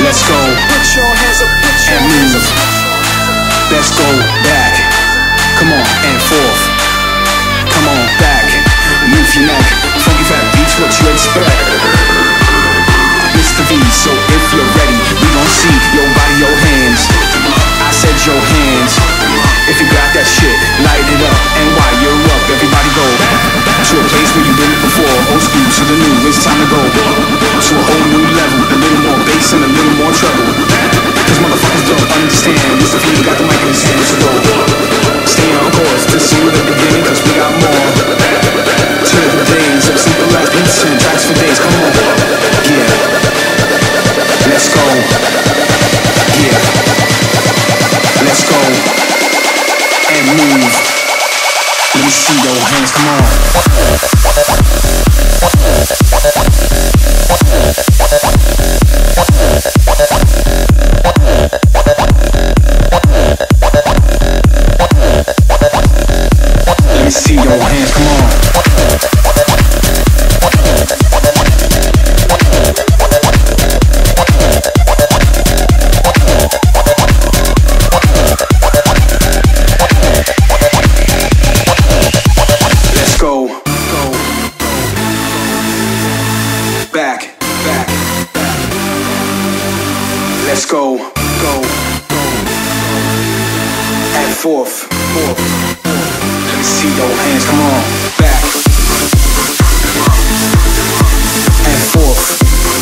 Let's go and move. Let's go back. Come on and forth. Come on back. Move your neck. Funky fat beats, what you expect? Mr. V, so if you're ready, we gon' see your body, your hands. I said your hands. If you got that shit, light it up. And while you're up, everybody go to a place where you've been before. Old school to the new, it's time to go to a whole new level. A little more bass and a little more treble. Cause motherfuckers don't understand. Mr. V got the mic in his hands, so go stay on course to see the beginning, cause we got more to the days of simple as beats and tracks for days. Come on, yeah, let's go, yeah, let's go and move. Let me see your hands, come on. Let me see your hands, come on. Let's go. Back. Let's go. And forth. Let me see your hands, come on. Back. And forth.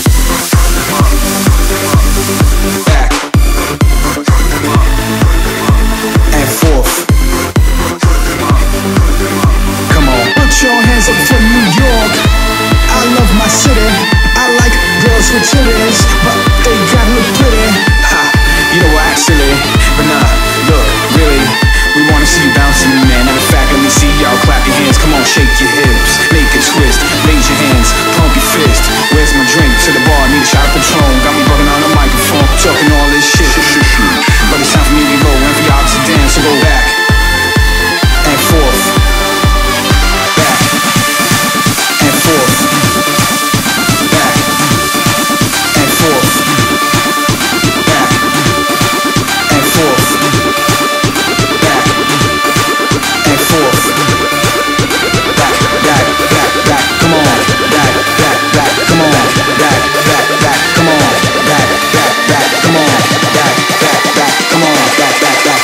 Back. And forth. Come on. Put your hands up for New York. I love my city. I like girls with titties, but they gotta look pretty. Ha, you know what, actually, but nah, look, really, we wanna see you bouncing, man. Matter of fact, let me see y'all clap your hands. Come on, shake your hips, make a twist, raise your hands, pump your fist. Where's my drink? To the bar, need a shot of Patron. Got me bugging on the microphone, talking all this shit. But it's time for me to go, and for y'all to dance, so go back and forth, back and forth, back and forth, back and forth, back and forth, back, come on, back, come on, back, come on, back, come on, back, come on, back.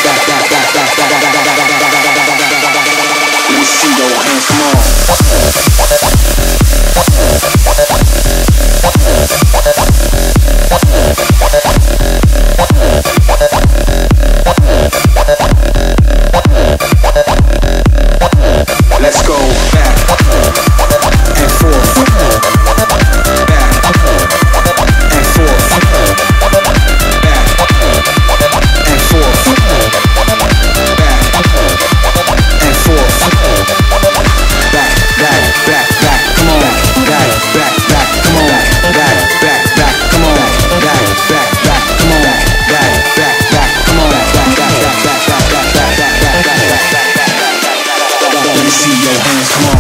Let me see your hands, come on. Let's go back and forth, back and forth, back and forth, back and forth, back, come on, back, come on, back, come on, back, come on, back, come on, let me see your hands, come on.